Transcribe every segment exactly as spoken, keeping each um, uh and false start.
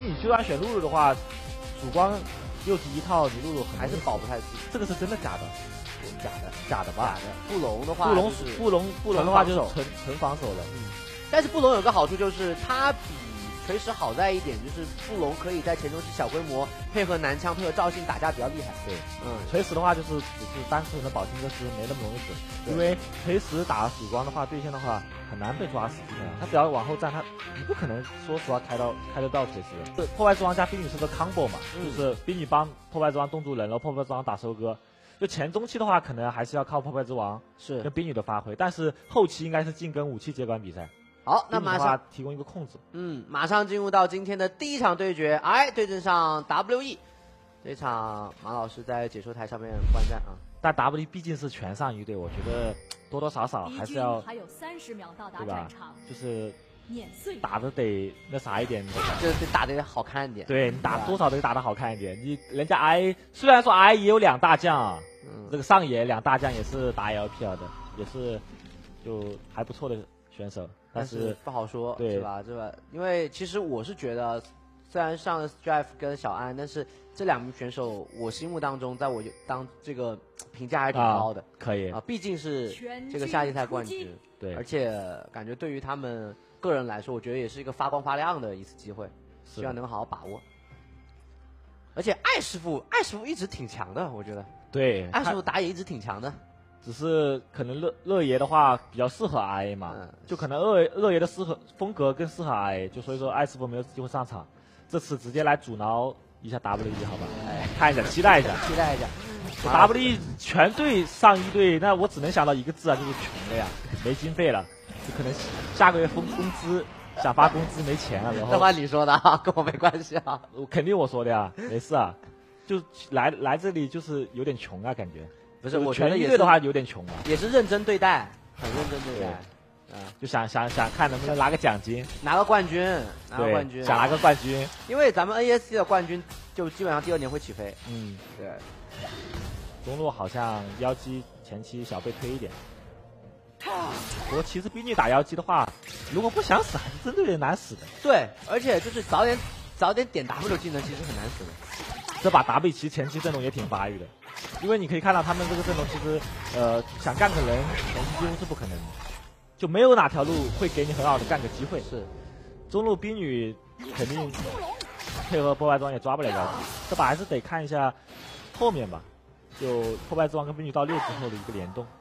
你就算选露露的话，曙光又第一套，你露露还是保不太住。 这个是真的假的？假的，假的吧？ 假的。布隆的话， 布隆布隆布隆的话就是纯纯防守了。 嗯。但是布隆有个好处就是它比锤石好在一点，就是布隆可以在前中期小规模配合男枪配合赵信打架比较厉害。 对，嗯，锤石的话就是只是单纯的保清哥斯没那么容易死，因为锤石打曙光的话对线的话很难被抓死的，他只要往后站，他你不可能说实话开到开得到锤石。这破坏之王加冰女是个 combo 嘛，嗯、就是冰女帮破坏之王冻住人，然后破坏之王打收割。就前中期的话，可能还是要靠破坏之王是跟冰女的发挥，但是后期应该是进跟武器接管比赛。 好，那马上提供一个控制。 嗯，马上进入到今天的第一场对决 ，I 对阵上 W E。这场马老师在解说台上面观战啊。 但 W E 毕竟是全上一队，我觉得多多少少还是要还有三十秒到达战场，就是碾碎打的得那啥一点， 就是得打的好看一点。 对你打多少得打的好看一点。你人家 I 虽然说 I 也有两大将，嗯，这个上野两大将也是打 L P L 的，也是就还不错的选手。但是不好说， 对是吧？这个，因为其实我是觉得，虽然上了 Strife 跟小安，但是这两名选手，我心目当中，在我当这个评价还是挺高的。 啊、可以啊，毕竟是这个夏季赛冠军， 对， 而且感觉对于他们个人来说，我觉得也是一个发光发亮的一次机会，希望能好好把握。而且艾师傅，艾师傅一直挺强的，我觉得。 对， 艾师傅打野一直挺强的。 只是可能乐乐爷的话比较适合 I A 嘛，嗯、就可能乐乐爷的适合风格更适合 I A， 就所以说艾师傅没有机会上场，这次直接来阻挠一下 W E 好吧？哎，看一下，期待一下， 期待一下。 W E 全队上一队，那我只能想到一个字啊，就是穷的呀，没经费了，就可能下个月封工资，想发工资没钱了，然后。 这话你说的啊，跟我没关系啊。 肯定我说的呀，没事啊，就来来这里就是有点穷啊，感觉。 不是，我觉得全队的话有点穷啊， 也是认真对待，很认真对待， 啊，就想想想看能不能拿个奖金， 拿个冠军，拿个冠军， 想拿个冠军， 因为咱们 N E S C 的冠军就基本上第二年会起飞， 嗯， 对。 中路好像妖姬前期小被推一点，不过其实冰女打妖姬的话，如果不想死还是真的有点难死的， 对，而且就是早点早点点 W 技能其实很难死的， 这把 W 其实前期阵容也挺发育的。因为你可以看到他们这个阵容，其实，呃，想干个人，前期几乎是不可能的，就没有哪条路会给你很好的干个机会。 是， 中路冰女肯定配合破坏之王也抓不了妖姬，这把还是得看一下后面吧，就破坏之王跟冰女到六之后的一个联动。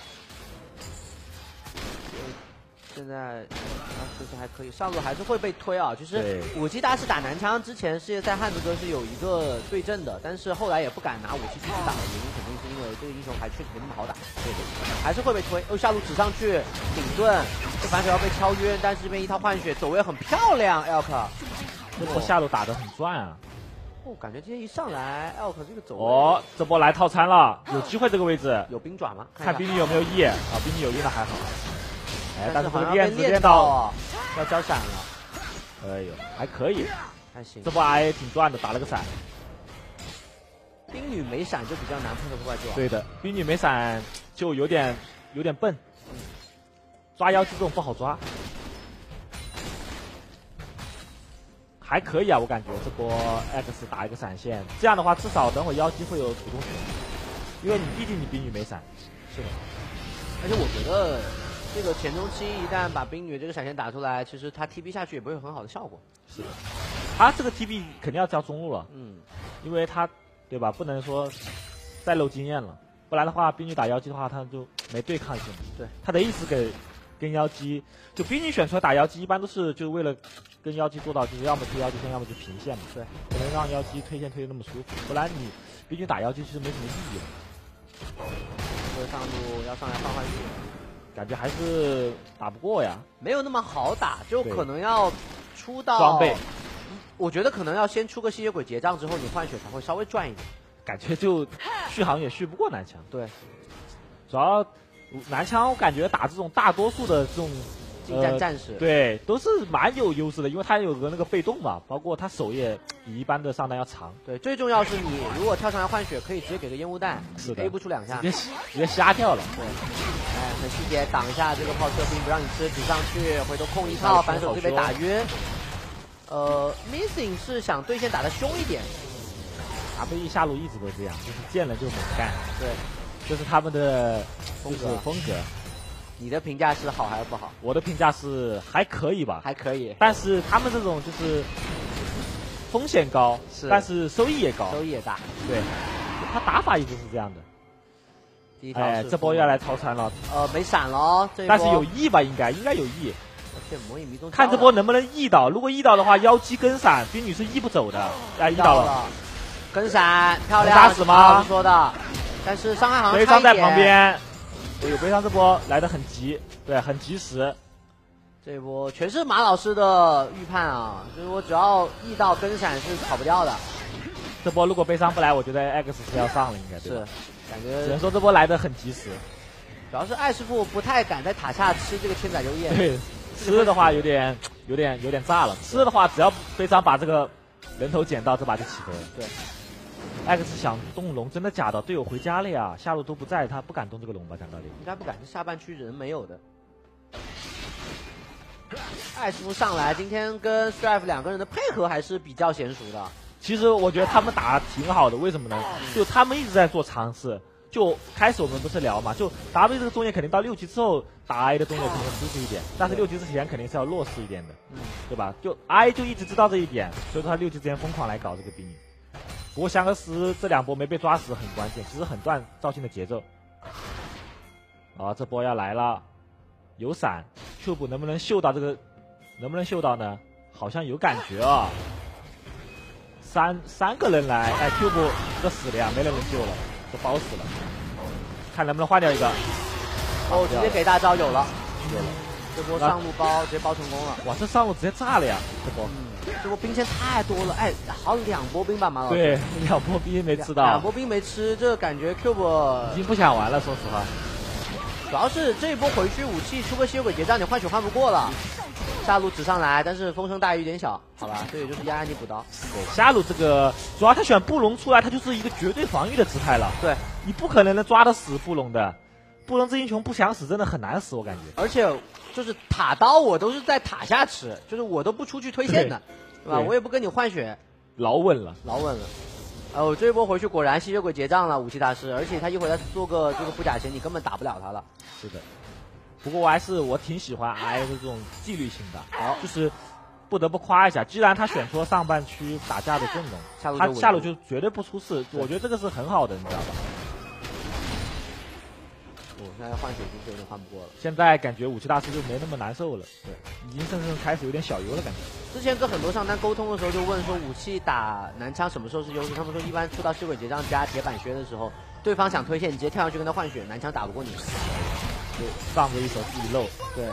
现在啊，其实还可以，上路还是会被推啊。其实武器大师打男枪之前，世界赛汉子哥是有一个对阵的，但是后来也不敢拿武器继续打的原因，肯定是因为这个英雄还确实没那么好打，对对，还是会被推。哦，下路指上去顶盾，这反手要被敲晕，但是这边一套换血走位很漂亮 ，Elk， 这波下路打得很赚啊。 哦，感觉今天一上来 ，Elk 这个走位， 哦，这波来套餐了，有机会这个位置， 有兵爪吗？ 看冰女有没有 E 啊，冰女有 E 那还好。哎，但是这个链子练到要交闪了， 哎呦，还可以， 还行。 这波 I 挺赚的，打了个闪。 冰女没闪就比较难配合破坏之王。 对的，冰女没闪就有点有点笨，嗯、抓妖姬这种不好抓。还可以啊，我感觉这波 X 打一个闪现，这样的话至少等会妖姬会有主动权，因为你毕竟你冰女没闪。 是的，而且我觉得。这个前中期一旦把冰女这个闪现打出来，其实他 T P 下去也不会有很好的效果。 是的，他这个 T P 肯定要交中路了， 嗯， 因为他对吧，不能说再漏经验了，不然的话冰女打妖姬的话，他就没对抗性。 对， 他得一直给跟妖姬，就冰女选出来打妖姬，一般都是就为了跟妖姬做到就是要么推妖姬线，要么就平线嘛。 对， 不能让妖姬推线推的那么舒服，不然你冰女打妖姬其实没什么意义了。 这上路要上来换换血。 感觉还是打不过呀， 没有那么好打，就可能要出到装备。 我觉得可能要先出个吸血鬼结账之后，你换血才会稍微赚一点。 感觉就续航也续不过男枪。 对， 主要男枪我感觉打这种大多数的这种近战战士、 呃，对，都是蛮有优势的，因为他有个那个被动嘛，包括他手也比一般的上单要长。 对，最重要是你如果跳上来换血，可以直接给个烟雾弹， 是的 ，A 不出两下， 直接直接瞎跳了。 对，哎，很细节，挡一下这个炮射兵，不让你吃，指上去，回头控一套，反手就被打晕。 呃 ，Missing 是想对线打得凶一点。 W E 下路一直都这样，就是见了就猛干。 对， 这是他们的风格就是风格。 你的评价是好还是不好？ 我的评价是还可以吧， 还可以。 但是他们这种就是风险高， 是， 但是收益也高， 收益也大。 对，他打法一直是这样的。 第一条哎，这波要来超参了。 呃，没闪了，这一波但是有 E 吧？应该应该有 E。 这魔影迷踪， 看这波能不能 E 到，如果 E 到的话，妖姬跟闪，冰女是 E 不走的。哎 ，E 到了， 跟闪漂亮， 杀死吗？ 说的，但是伤害好像悲伤在旁边。有悲伤这波来的很急，对，很及时。 这波全是马老师的预判啊，就是我只要 E 到跟闪是跑不掉的。 这波如果悲伤不来，我觉得 X 是要上了，应该对吧？ 是，感觉只能说这波来的很及时。 主要是艾师傅不太敢在塔下吃这个千载流液。 对，吃的话有点有点有点炸了。吃的话，只要悲伤把这个人头捡到，这把就起飞了。 对。 X 想动龙，真的假的？队友回家了呀，下路都不在，他不敢动这个龙吧？讲道理， 应该不敢，是下半区人没有的。艾师傅上来，今天跟 Strife 两个人的配合还是比较娴熟的。 其实我觉得他们打得挺好的，为什么呢？就他们一直在做尝试。就开始我们不是聊嘛，就 W 这个中野肯定到六级之后打 I 的中野肯定舒服一点，但是六级之前肯定是要弱势一点的， 嗯， 对吧？就 I 就一直知道这一点，所以说他六级之前疯狂来搞这个冰女。不过香克斯这两波没被抓死很关键，其实很断赵信的节奏。啊，这波要来了，有闪 ，Cube 能不能秀到这个？能不能秀到呢？好像有感觉啊。三三个人来，哎 ，Cube 这死了呀，没人能救了，这包死了。看能不能换掉一个。 哦，直接给大招有了， 有了。 这波上路包直接包成功了。 哇，这上路直接炸了呀！这波。 嗯这波兵线太多了，哎，好两波兵吧，马老师。 对，两波兵没吃到。 两波兵没吃，这感觉 Cube 已经不想玩了，说实话。 主要是这一波回去武器出个吸血鬼结账，你换血换不过了。下路指上来，但是风声大于有点小，好吧，这也就是压压你补刀。 对，下路这个主要他选布隆出来，他就是一个绝对防御的姿态了。 对， 你不可能能抓得死布隆的。布隆这英雄不想死真的很难死，我感觉。 而且就是塔刀我都是在塔下吃，就是我都不出去推线的，对吧？我也不跟你换血， 老稳了， 老稳了。哦，这一波回去果然吸血鬼结账了，武器大师，而且他一会儿再做个这个布甲钳，你根本打不了他了。 是的。不过我还是我挺喜欢 I 的这种纪律性的，好，就是不得不夸一下，既然他选出了上半区打架的阵容，他下路就绝对不出事，我觉得这个是很好的，你知道吧？ 我、哦、现在换血兵就有点换不过了。 现在感觉武器大师就没那么难受了，对，已经甚至开始有点小优了感觉。 之前跟很多上单沟通的时候，就问说武器打男枪什么时候是优势？他们说一般出到吸血鬼结账加铁板靴的时候，对方想推线，你直接跳上去跟他换血，男枪打不过你。 就上着一手自己漏。 对，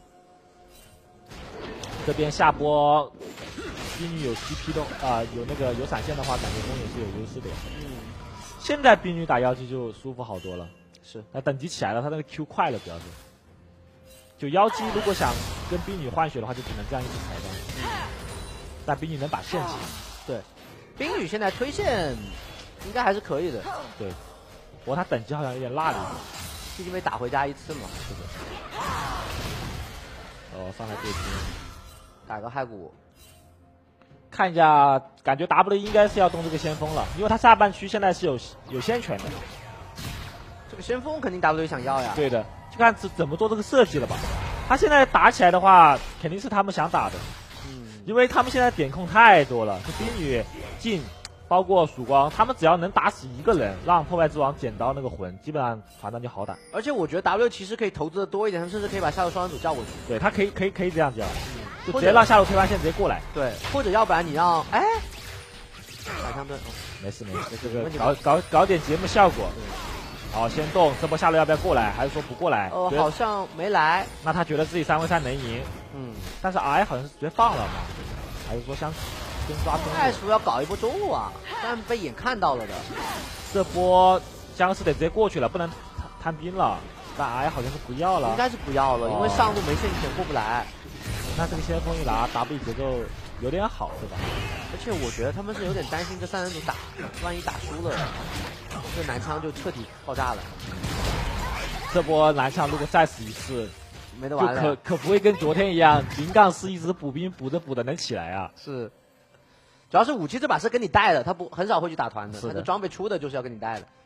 这边下波冰女有 T P 动啊、呃，有那个有闪现的话，感觉中野是有优势的呀。嗯，现在冰女打妖姬就舒服好多了。 是， 那等级起来了，他那个 Q 快了，主要是。就妖姬如果想跟冰女换血的话，就只能这样一直踩单。嗯，但冰女能把线起来。 对，冰女现在推线应该还是可以的。 对，不过他等级好像有点落了一点。 毕竟被打回家一次嘛， 是的。哦，上来对拼， 打个骸骨。 看一下，感觉 W 应该是要动这个先锋了，因为他下半区现在是有有先权的。 这个先锋肯定 W 想要呀。 对的，就看是怎么做这个设计了吧。他现在打起来的话，肯定是他们想打的。嗯，因为他们现在点控太多了，就冰女进。包括曙光，他们只要能打死一个人，让破坏之王捡到那个魂，基本上团战就好打。 而且我觉得 W 其实可以投资的多一点，他们甚至可以把下路双人组叫过去。 对他可以可以可以这样叫，嗯、就直接让下路推完线直接过来。 对，或者要不然你让哎，反枪盾，哦、 没事没事，这个搞搞搞点节目效果。好，先动，这波下路要不要过来？还是说不过来？ 哦、呃，好像没来。 那他觉得自己三 v 三能赢，嗯，但是 I 好像是直接放了嘛，还是说想？先抓中路， 艾叔要搞一波中路啊，但被眼看到了的。 这波僵尸得直接过去了，不能摊兵了。但 I 好像是不要了， 应该是不要了，哦、因为上路没线权过不来。 那这个先锋一拿 ，W 节奏有点好，对吧？ 而且我觉得他们是有点担心这三人组打，万一打输了，这男枪就彻底爆炸了。 这波男枪如果再死一次， 就没得玩了。 可可不会跟昨天一样，零杠四一直补兵补着补的能起来啊。 是，主要是武器这把是跟你带的，他不很少会去打团的， 是的他的装备出的就是要跟你带的。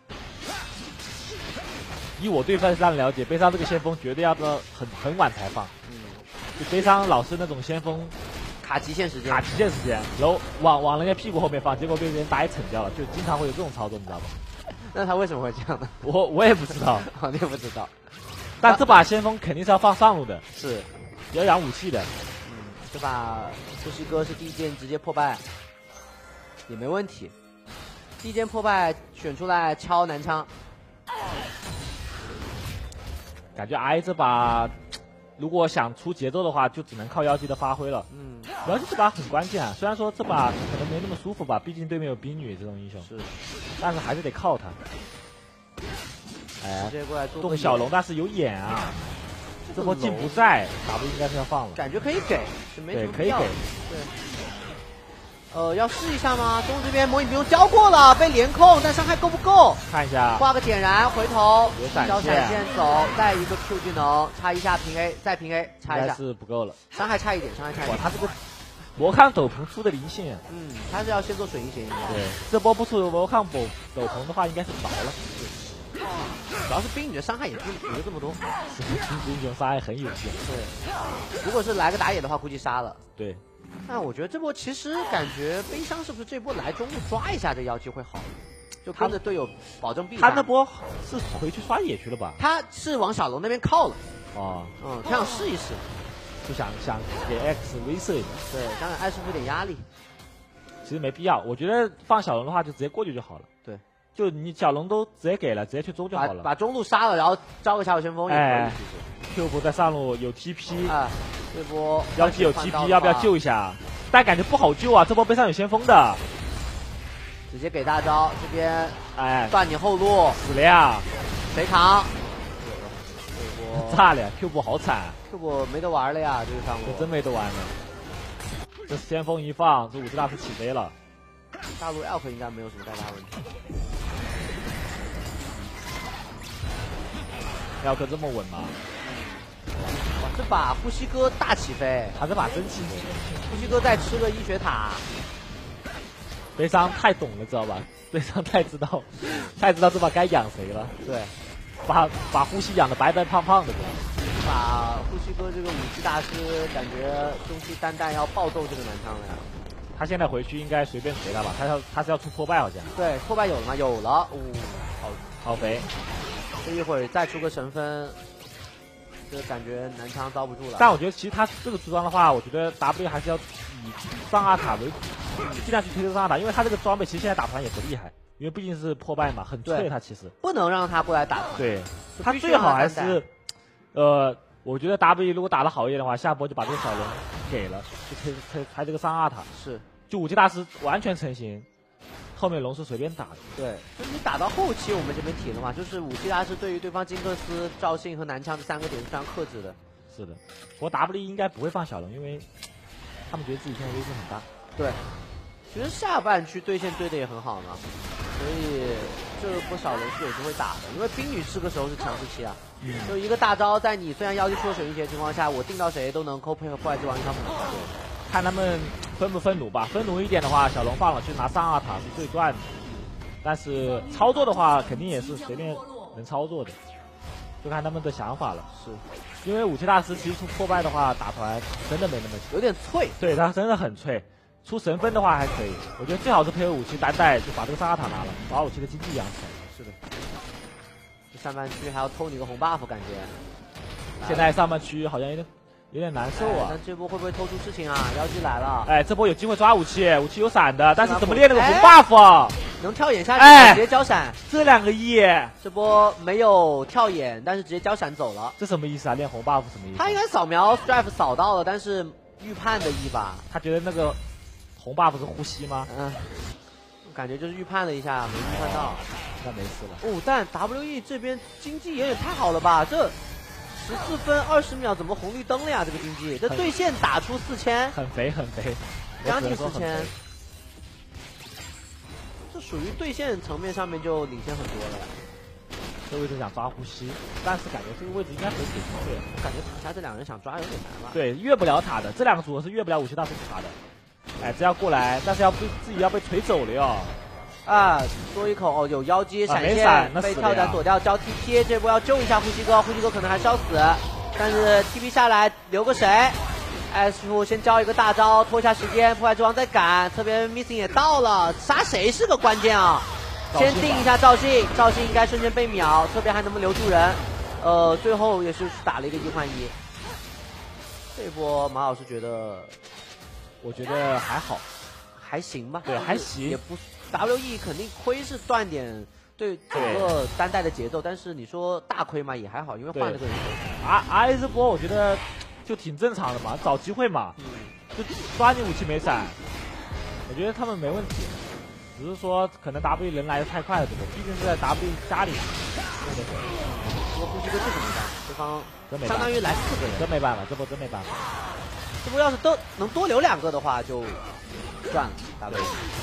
以我对悲伤的了解，悲伤这个先锋绝对要到很很晚才放。 嗯， 就悲伤老是那种先锋卡极限时间， 卡极限时间，然后往往人家屁股后面放，结果被人打一惩掉了，就经常会有这种操作，你知道吧？ 那他为什么会这样呢？ 我我也不知道， 哦，你也不知道。 但这把先锋肯定是要放上路的， 是， 要养武器的。 嗯，这把呼吸哥是第一件直接破败，也没问题。第一件破败选出来敲男枪， 感觉 I 这把如果想出节奏的话，就只能靠妖姬的发挥了。 嗯， 主要是这把很关键啊，虽然说这把可能没那么舒服吧，毕竟对面有冰女这种英雄， 是， 但是还是得靠他。哎直，接过来做个动小龙，但是有眼啊，这波进不在 ，W 应该是要放了。 感觉可以给，是没什对， 么必要可以给。 对。呃，要试一下吗？中这边魔影兵交过了，被连控，但伤害够不够？ 看一下， 画个点燃，回头有闪交闪现现走，再一个 Q 技能，插一下平 A， 再平 A， 插应该一下， 是不够了。 伤害差一点，伤害差一哇， 点。 他这个魔抗斗篷出的灵性， 嗯，他是要先做水银血应该。 对，这波不出魔抗斗斗篷的话，应该是薄了。 主要是冰女的伤害也就也就这么多。 英雄伤害很有限。 对，如果是来个打野的话，估计杀了。 对， 但我觉得这波其实感觉悲伤是不是这波来中路抓一下这妖姬会好？就跟着队友保证必杀。 他那波是回去刷野去了吧？ 他是往小龙那边靠了。 哦， 嗯，他想试一试。 就想想给 X 威慑一点。 对，想给艾师傅点压力。 其实没必要，我觉得放小龙的话就直接过去就好了。 对， 就你小龙都直接给了，直接去中就好了。 把把中路杀了，然后招个下位先锋也可以。 哎其实。 Q 波在上路有 T P， 啊，这波妖姬有 T P， 要不要救一下？但感觉不好救啊，这波背上有先锋的。 直接给大招，这边哎， 断你后路， 死了呀！ 谁扛？这波炸了呀 ！Q 波好惨， 这波没得玩了呀，这个上路这真没得玩了。这先锋一放，这武士大师起飞了。 大陆 Elf 应该没有什么太大问题。 要可这么稳吗？ 哇，这把呼吸哥大起飞， 他这把真起飞。 呼吸哥再吃个医学塔。 悲伤太懂了，知道吧？悲伤太知道，太知道这把该养谁了。 对， 把把呼吸养的白白胖胖的。 把呼吸哥这个武器大师感觉中期单弹要暴揍这个男枪了呀。 他现在回去应该随便随他吧，他要他是要出破败好像。 对，破败有了吗？有了，哦，好好肥。 这一会儿再出个神分，这感觉南昌遭不住了。 但我觉得其实他这个出装的话，我觉得 W 还是要以上阿塔为主，尽量去推这个上阿塔，因为他这个装备其实现在打团也不厉害，因为毕竟是破败嘛，很脆他其实。 不能让他过来打团。 对，他最好还是，呃，我觉得 W 如果打得好一点的话，下波就把这个小龙给了，就推推开这个上阿塔。 是， 就武器大师完全成型。后面龙是随便打的， 对，就是你打到后期，我们这边提了嘛，就是武器大师对于对方金克斯、赵信和南枪这三个点是非常克制的。 是的，不过 W 应该不会放小龙，因为他们觉得自己现在威胁很大。 对，其实下半区对线对的也很好嘛，所以这波小龙是有机会打的，因为冰女这个时候是强势期啊，嗯、就一个大招，在你虽然妖姬出了水银鞋的情况下，我定到谁都能扣配合破坏之王一场猛对。 看他们分不分弩吧，分弩一点的话，小龙放了去拿上二塔是最赚的。但是操作的话，肯定也是随便能操作的，就看他们的想法了。是，因为武器大师其实出破败的话，打团真的没那么有点脆。 对，他真的很脆。出神分的话还可以，我觉得最好是配合武器单带，就把这个上二塔拿了，把武器的经济养起来。 是的，这上半区还要偷你个红 buff， 感觉。 现在上半区好像有点。有点难受啊！ 那这波会不会偷出事情啊？妖姬来了！ 哎，这波有机会抓武器，武器有闪的，但是怎么练那个红 buff？、 哎、能跳眼下去， 哎、 直接交闪。 这两个亿， 这波没有跳眼，但是直接交闪走了。 这什么意思啊？练红 buff 什么意思？ 他应该扫描 strife 扫到了，但是预判的 E 吧？ 他觉得那个红 buff 是呼吸吗？ 嗯，感觉就是预判了一下，没预判到， 那没事了。 哦，但 W E 这边经济有点太好了吧？这。十四分二十秒，怎么红绿灯了呀？这个经济，这对线打出四千， 很肥很肥， 将近四千，这属于对线层面上面就领先很多了。 这位置想抓呼吸，但是感觉这个位置应该可以给出去。 我感觉塔下这两人想抓有点难了。 对，越不了塔的，这两个组合是越不了武器大师塔的。哎，这要过来，但是要被自己要被锤走了哟。 啊，多一口哦，有妖姬闪现， 啊、 被跳斩躲掉，交 T P， 这波要救一下呼吸哥，呼吸哥可能还是要死，但是 T P 下来留个谁 ？S 傅先交一个大招，拖一下时间，破坏之王再赶，特别 Missing 也到了，杀谁是个关键啊！先定一下赵信，赵信应该瞬间被秒，特别还能不能留住人？呃，最后也是打了一个一换一。这一波马老师觉得， 我觉得还好， 还行吧。 对，还行， 也不 W E 肯定亏是断点对整个单带的节奏，但是你说大亏嘛也还好，因为换了个人手。 啊 ，R 这波我觉得就挺正常的嘛，找机会嘛，嗯、就抓你武器没闪，我觉得他们没问题。只是说可能 W 人来的太快了，这个毕竟是在 W 家里。 这波呼吸哥这怎么办？对方真没相当于来四个人， 真没办法，这波真没办法。 这波要是都能多留两个的话就赚了 W。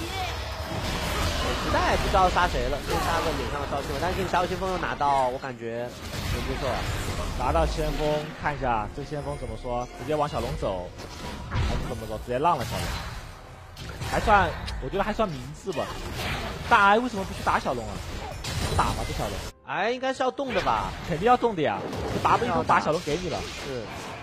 实在不知道杀谁了，先杀个脸上的赵信，但是这个峡谷先锋又拿到，我感觉很不错。 拿到先锋，看一下这个先锋怎么说，直接往小龙走，还是怎么说，直接让了小龙。 还算，我觉得还算明智吧。大 I 为什么不去打小龙啊？不打吗？这小龙？ 哎，应该是要动的吧？ 肯定要动的呀。打不一动，打小龙给你了。 是。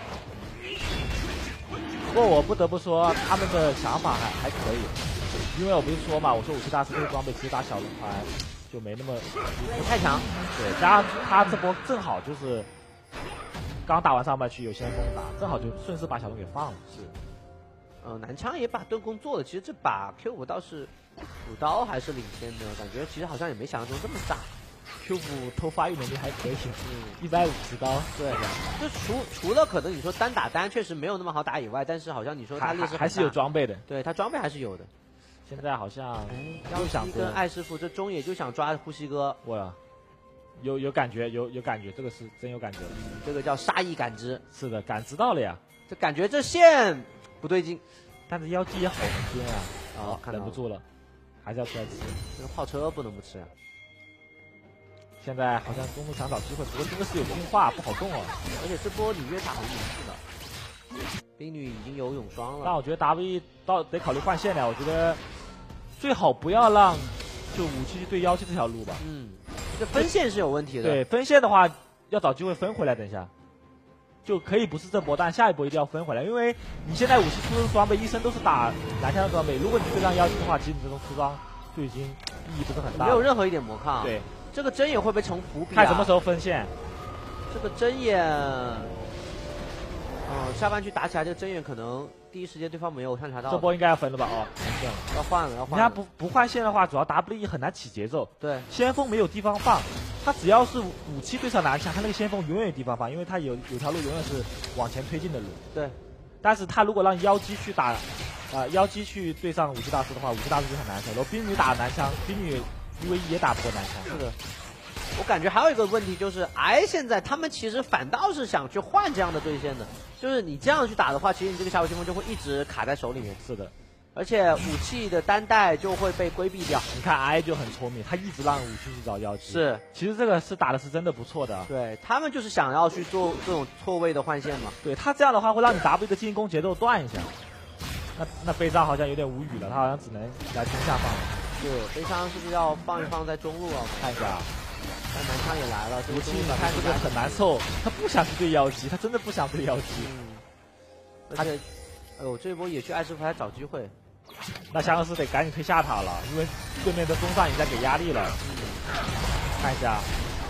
不过我不得不说，他们的想法还还可以，因为我不是说嘛，我说武器大师这个装备其实打小龙还就没那么不太强。 对，加上他这波正好就是刚打完上半区有先锋打，正好就顺势把小龙给放了。是。 呃，南枪也把盾弓做了，其实这把 Q 五倒是补刀还是领先的，感觉其实好像也没想象中这么炸。 Q 五偷发育能力还可以，嗯，一百五十刀， 对，就除除了可能你说单打单确实没有那么好打以外，但是好像你说他劣势还是有装备的， 对他装备还是有的。 现在好像哎，又想跟艾师傅这中野就想抓呼吸哥， 哇，有有感觉，有有感觉，这个是真有感觉， 这个叫杀意感知， 是的，感知到了呀， 这感觉这线。 不对劲， 但是妖姬也好尖啊！ 哦， 忍不住了，还是要出来吃。 这个炮车不能不吃啊！ 现在好像中路想找机会，不过真的是有进化，不好动哦。 而且这波里约塔很勇气了，冰女已经有永霜了。 但我觉得 W 到得考虑换线了，我觉得最好不要让就武器去对妖姬这条路吧。 嗯，这分线是有问题的。 对，分线的话要找机会分回来，等一下。 就可以不是这波，但下一波一定要分回来，因为你现在武器出的装备一身都是打蓝枪的装备，如果你对上妖姬的话，其实你这种出装就已经意义不是很大， 没有任何一点魔抗。 对， 这个针眼会不会成伏笔、啊？ 看什么时候分线。 这个针眼，嗯、呃，下半区打起来，这个针眼可能第一时间对方没有探查到。 这波应该要分了吧？哦， 要换了，要换了。 你看不不换线的话，主要 W E 很难起节奏。 对， 先锋没有地方放。 他只要是武器对上蓝枪，他那个先锋永远有地方放，因为他有有条路永远是往前推进的路。 对， 但是他如果让妖姬去打，呃，妖姬去对上武器大师的话，武器大师就很难受。然后冰女打蓝枪，冰女一 v 一也打不过蓝枪。 是的，我感觉还有一个问题就是，哎，现在他们其实反倒是想去换这样的对线的，就是你这样去打的话，其实你这个峡谷先锋就会一直卡在手里面。 是的。 而且武器的单带就会被规避掉。 你看 I 就很聪明，他一直让武器去找妖姬。 是， 其实这个是打的是真的不错的。 对他们就是想要去做这种错位的换线嘛。 对他这样的话会让你 W 的进攻节奏断一下。那那悲伤好像有点无语了，他好像只能来中下放了。 是，悲伤是不是要放一放在中路啊？ 看一下。 但南枪也来了， 武器你看这个很难受，他不想去对妖姬，他真的不想对妖姬。 嗯。而且，哎呦，这一波野区艾师傅还找机会。 那香克斯得赶紧推下塔了，因为对面的中上已经在给压力了。看一下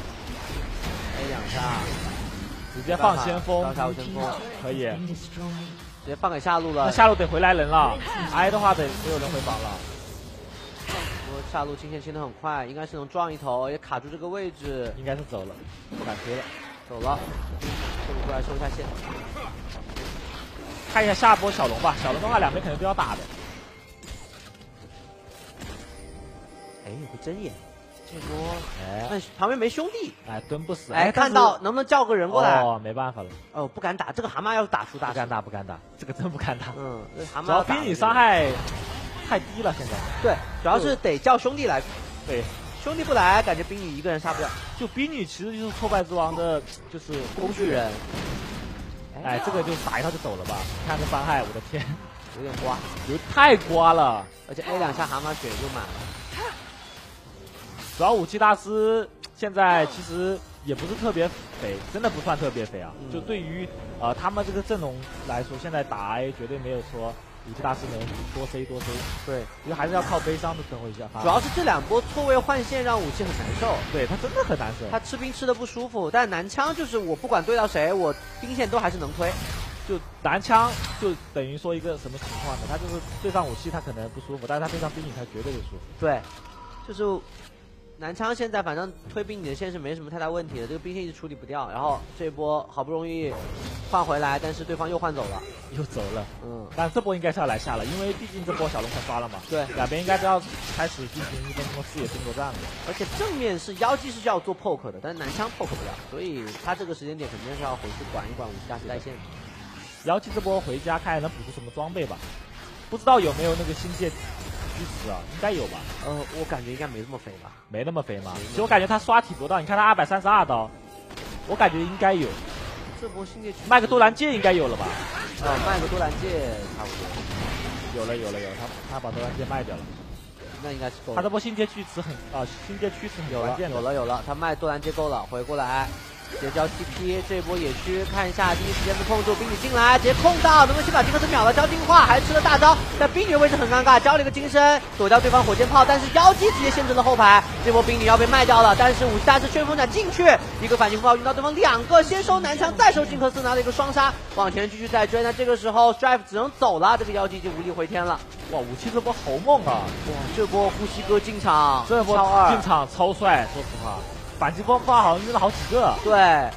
，A 两下， 直接放先锋， 下路先锋可以， 直接放给下路了。 那下路得回来人了，挨的话得没有人回防了。 不过下路清线清的很快，应该是能撞一头，也卡住这个位置， 应该是走了，不敢推了， 走了。这个过来收一下线。 看一下下波小龙吧，小龙的话两边肯定都要打的。 哎，有个针眼，这波哎，旁边没兄弟， 哎，蹲不死。 哎，看到能不能叫个人过来？ 哦，没办法了。 哦，不敢打，这个蛤蟆要打出大， 不敢打，不敢打，这个真不敢打。 嗯，蛤蟆主要冰女伤害太低了，现在。 对，主要是得叫兄弟来。 对， 兄弟不来，感觉冰女一个人杀不了。 就冰女其实就是挫败之王的，就是工具人。 哎，这个就打一套就走了吧？看这伤害，我的天， 有点刮， 有太刮了， 而且 A 两下蛤蟆血就满了。 主要武器大师现在其实也不是特别肥，真的不算特别肥啊。嗯、就对于呃他们这个阵容来说，现在打 A 绝对没有说武器大师能多 C 多 C。对，因为还是要靠悲伤的生活一下。 主要是这两波错位换线让武器很难受。 对他真的很难受， 他吃兵吃的不舒服。但男枪就是我不管对到谁，我兵线都还是能推。 就男枪就等于说一个什么情况呢？他就是对上武器他可能不舒服，但是他对上兵女他绝对的舒服。 对，就是男枪现在反正推兵女的线是没什么太大问题的，这个兵线一直处理不掉。然后这一波好不容易换回来，但是对方又换走了， 又走了。 嗯， 但这波应该是要来下了，因为毕竟这波小龙快刷了嘛。对，两边应该都要开始进行一分钟视野争夺战了。 而且正面是妖姬是需要做 poke 的，但是男枪 poke 不了，所以他这个时间点肯定是要回去管一管武器大师带线的。 妖姬这波回家看能补出什么装备吧？不知道有没有那个星界虚实啊？应该有吧？ 呃，我感觉应该没这么肥吧？ 没那么肥吗？其实我感觉他刷体多大？你看他二百三十二刀，我感觉应该有。 这波星界卖个多兰戒应该有了吧？ 呃，卖个多兰戒差不多。 有了有了有了，他他把多兰戒卖掉了。 那应该是够了。 他这波星界去持很啊，星界驱驰很关键的。 有了有了，他卖多兰戒够了，回过来。结交 T P， 这波野区看一下，第一时间被控住，冰女进来直接控到，能不能先把金克斯秒了？交进化还吃了大招，但冰女的位置很尴尬，交了一个金身躲掉对方火箭炮，但是妖姬直接限制了后排，这波冰女要被卖掉了，但是武器大师旋风斩进去，一个反击风暴晕到对方两个，先收男枪再收金克斯，拿了一个双杀，往前继续再追，那这个时候 Strife 只能走了，这个妖姬就无力回天了。 哇，武器这波好猛啊！ 哇，这波呼吸哥进场， 这波进场超帅，说实话，反击风暴好像晕了好几个。 对。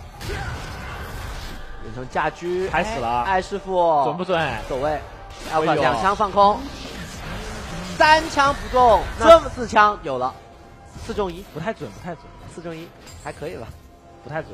变成驾狙， 开始了， 艾师傅准不准？ 走位，哎呦，两枪放空，三枪不中， 这四枪有了，四中一， 不太准，不太准， 四中一还可以吧， 不太准。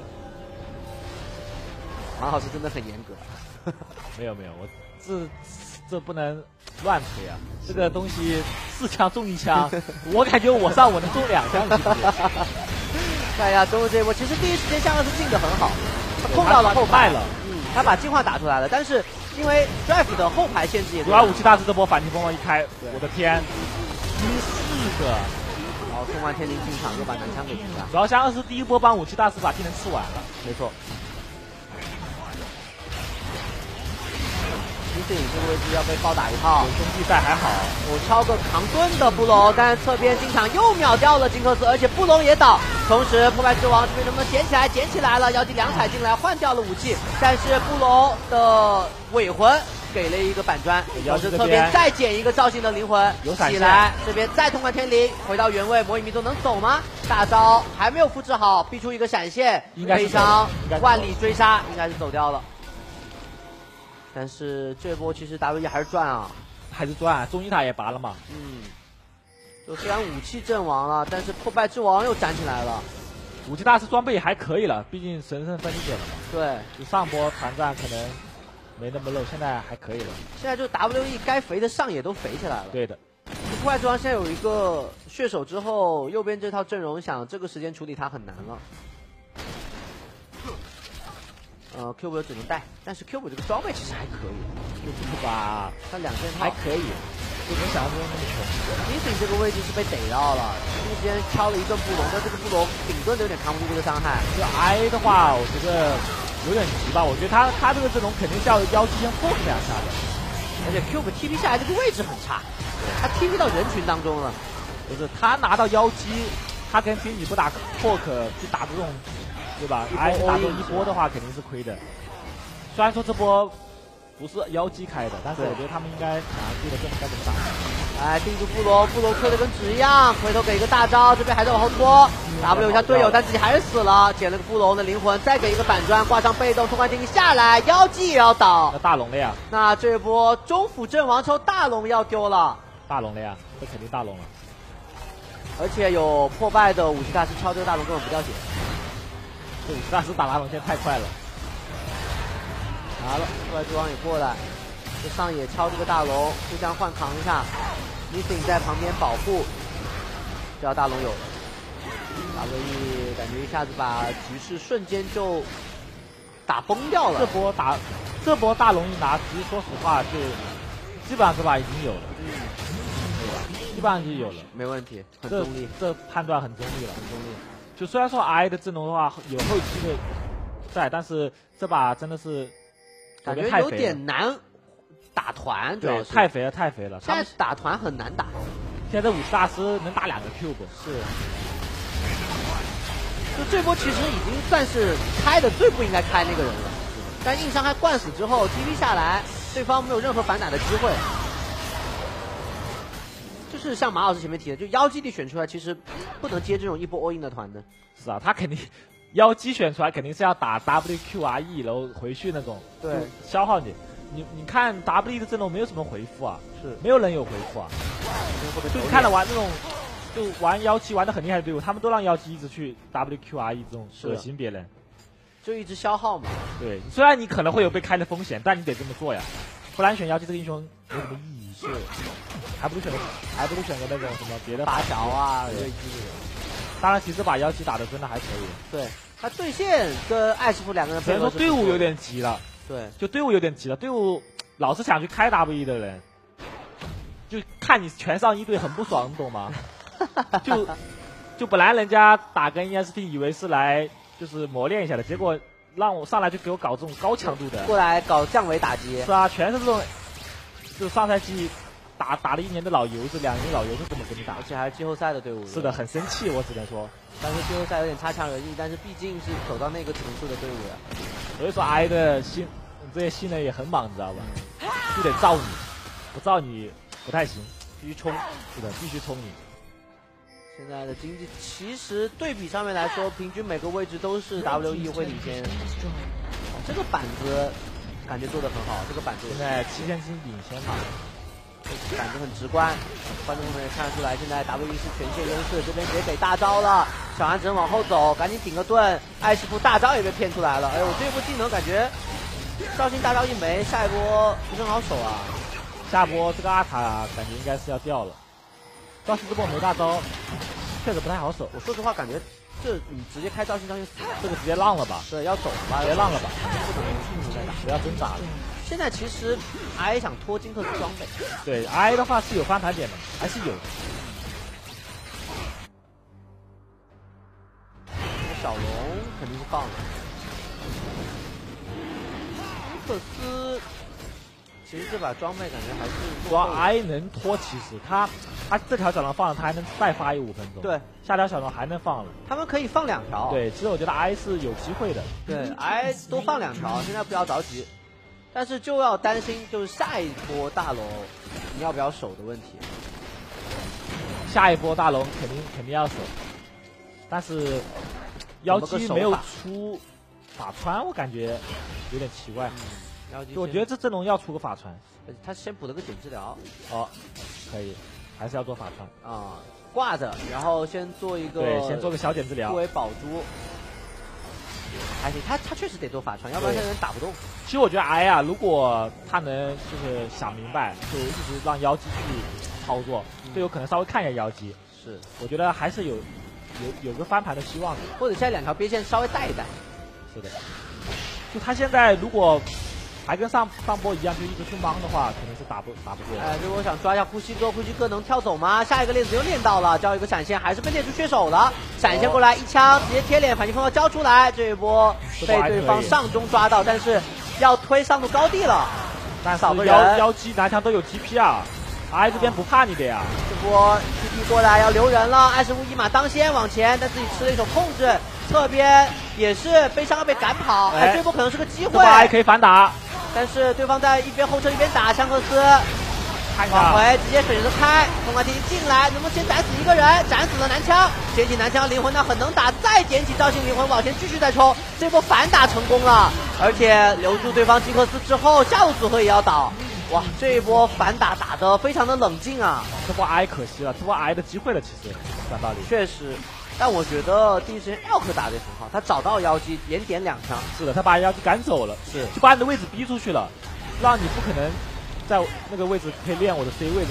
王老师真的很严格， 没有没有，我这这不能乱推啊，这个东西四枪中一枪，我感觉我上我能中两枪，是不是？ 看一下中路这一波，其实第一时间夏洛斯进的很好，他控到了后排了，嗯，他把进化打出来了，但是因为 Drive 的后排限制也， 主要武器大师这波反击风暴一开，我的天，第四个， 然后通关天灵进场又把男枪给赢了， 主要夏洛斯第一波帮武器大师把技能吃完了， 没错。李景这个位置要被暴打一套， 有兄弟在还好。 我敲个扛盾的布隆，但是侧边进场又秒掉了金克斯，而且布隆也倒。同时破败之王这边能不能捡起来？捡起来了，妖姬两踩进来换掉了武器，但是布隆的尾魂给了一个板砖，同时侧边再捡一个赵信的灵魂起来，这边再通关天灵回到原位，魔影迷踪能走吗？大招还没有复制好，逼出一个闪现，非常万里追杀，应该是走掉了。但是这波其实 W E 还是赚啊， 还是赚，中一塔也拔了嘛。 嗯，就虽然武器阵亡了，但是破败之王又站起来了。 武器大师装备也还可以了，毕竟神圣分离点了嘛。 对， 就上波团战可能没那么漏，现在还可以了。 现在就 W E 该肥的上野都肥起来了。 对的。 破败之王现在有一个血手之后，右边这套阵容想这个时间处理他很难了。呃 ，Q 五只能带，但是 Q 五这个装备其实还可以 ，Q 五吧， 他两件套还可以，就没想象中那么穷。 Missing 这个位置是被逮到了，中间敲了一顿布隆，但这个布隆顶顿都有点扛不住这个伤害。 这 I 的话，我觉得有点急吧，我觉得他他这个阵容肯定是要妖姬先 force 两下的， 而且 Q 五 T P 下来这个位置很差，他 T P 到人群当中了， 不是他拿到妖姬，他跟冰女不打 poke 去打这种。对吧？哎，打中一波的话肯定是亏的。虽然说这波不是妖姬开的，但是我觉得他们应该想要记得这该怎么打。 哎，定住布隆，布隆亏的跟纸一样，回头给一个大招，这边还在往后拖 ，W 一下队友，但自己还是死了，捡了个布隆的灵魂，再给一个板砖，挂上被动，通关天灵下来，妖姬也要倒。 那大龙了呀？ 那这波中府阵亡之后，大龙要丢了。 大龙了呀？这肯定大龙了。 而且有破败的武器大师敲这个大龙根本不掉血。 这武器大师打大龙线太快了， 拿了破败之王也过来，这上野敲这个大龙，互相换扛一下 ，Missing 在旁边保护，这条大龙有了， W E 感觉一下子把局势瞬间就打崩掉了。 这波打，这波大龙一拿，其实说实话就基本上这把已经有了， 嗯， 对吧？基本上就有了， 没问题，很这中立， 这判断很中立了， 很中立。 就虽然说 I 的阵容的话有后期的在，但是这把真的是感觉有点难打团，主要对， 是太肥了，太肥了。 现在打团很难打。 现在这武士大师能打两个 Q 不？ 是。就这波其实已经算是开的最不应该开那个人了，但硬伤害灌死之后 ，T P 下来，对方没有任何反打的机会。就是像马老师前面提的，就妖姬地选出来，其实不能接这种一波 all in 的团的。 是啊，他肯定妖姬选出来肯定是要打 W Q R E 然后回去那种， 对， 消耗你。你你看 W E 的阵容没有什么回复啊， 是没有人有回复啊。就你看了玩那种。就玩妖姬玩的很厉害的队伍，他们都让妖姬一直去 W Q R E 这种恶心别人， 就一直消耗嘛。 对，虽然你可能会有被开的风险，但你得这么做呀，不然选妖姬这个英雄没什么意义。是，还不如选个，还不如选个那种什么别的八条啊，对。 当然，其实把妖姬打的真的还可以。 对，他对线跟艾师傅两个人， 只能说队伍有点急了。 对， 就队伍有点急了，队伍老是想去开 W E 的人，就看你全上一队很不爽，你懂吗？就就本来人家打跟 E S P 以为是来就是磨练一下的，结果让我上来就给我搞这种高强度的， 过来搞降维打击。 是啊，全是这种，就上赛季打打了一年的老油子，两年老油子怎么跟你打？ 而且还是季后赛的队伍。 是的，很生气，我只能说。 但是季后赛有点差强人意，但是毕竟是走到那个层次的队伍呀。 所以说 I 的新这些新人也很莽，你知道吧？就得造你，不造你不太行，必须冲。是的，必须冲你。 现在的经济其实对比上面来说，平均每个位置都是 W E 会领先。哦、这个板子感觉做得很好，这个板子现在七千金领先嘛， 板子很直观，观众们也看得出来，现在 W E 是全线优势，这边直接给大招了，小安只能往后走，赶紧顶个盾，艾师傅大招也被骗出来了。哎呦，这一波技能感觉绍兴大招一枚，下一波不是很好守啊。 下波这个阿塔感觉应该是要掉了。赵信这波没大招，确实不太好守。 我说实话，感觉这你直接开赵信，赵信死了， 这个直接浪了吧？ 对，要走了吧？ 直接浪了吧？ 不能一直在打， 不要挣扎了。 现在其实 I 想拖金克斯装备， 对 I 的话是有翻盘点的，还是有的。 小龙肯定是放了，金克斯。其实这把装备感觉还是主要 I 能拖，其实他他这条小龙放了，他还能再发一五分钟。 对， 下条小龙还能放了。 他们可以放两条。 对，其实我觉得 I 是有机会的。 对 ，I 多放两条，现在不要着急，但是就要担心就是下一波大龙你要不要守的问题。 下一波大龙肯定肯定要守，但是妖姬没有出法穿，我感觉有点奇怪。嗯我觉得这阵容要出个法传， 他先补了个减治疗。 哦，可以，还是要做法传啊，挂着，然后先做一个， 对，先做个小减治疗， 作为宝珠。还行，他他确实得做法传，要不然这人打不动。 其实我觉得 I 啊，如果他能就是想明白，就一直让妖姬去操作，队友、嗯、可能稍微看一下妖姬， 是， 我觉得还是有有有个翻盘的希望的， 或者现在两条边线稍微带一带。 是的，就他现在如果。还跟上上波一样，就一直去忙的话，肯定是打不打不过。 哎，如果想抓一下呼吸哥，呼吸哥能跳走吗？下一个链子又练到了，交一个闪现，还是被练出缺手了。闪现过来一枪，直接贴脸，反击风暴交出来，这一波被对方上中抓到，但是要推上路高地了。 但少个妖妖姬男枪都有 T P 啊 ，I 这边不怕你的呀。 这波 T P 过来要留人了，艾师傅一马当先往前，但自己吃了一手控制，侧边也是悲伤要被赶跑，哎，哎这波可能是个机会。 I 可以反打。 但是对方在一边后撤一边打，香克斯往回直接选择开，风花天进来，能不能先斩死一个人？斩死了男枪，捡起男枪灵魂呢很能打，再捡起赵信灵魂往前继续再冲，这波反打成功了，而且留住对方吉克斯之后，下路组合也要倒。哇，这一波反打打得非常的冷静啊！ 这波 I 可惜了，这波 I 的机会了，其实讲道理确实。但我觉得第一时间 L 克打得很好，他找到妖姬连点两枪。 是的，他把妖姬赶走了， 是就把你的位置逼出去了，让你不可能在那个位置可以练我的 C 位那种。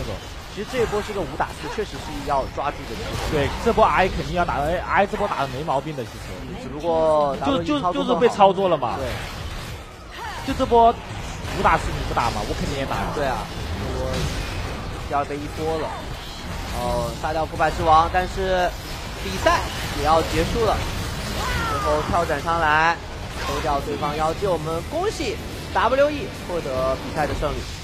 其实这一波是个五打四，确实是要抓住的机会。 对，这波 I 肯定要打 ，I 这波打的没毛病的，其实。 只不过就就就是被操作了嘛。 对。 就这波五打四你不打吗？我肯定也打。 对啊，我第二被一波了，哦，杀掉腐败之王，但是比赛也要结束了。最后跳转上来，抽掉对方妖姬，我们恭喜 W E 获得比赛的胜利。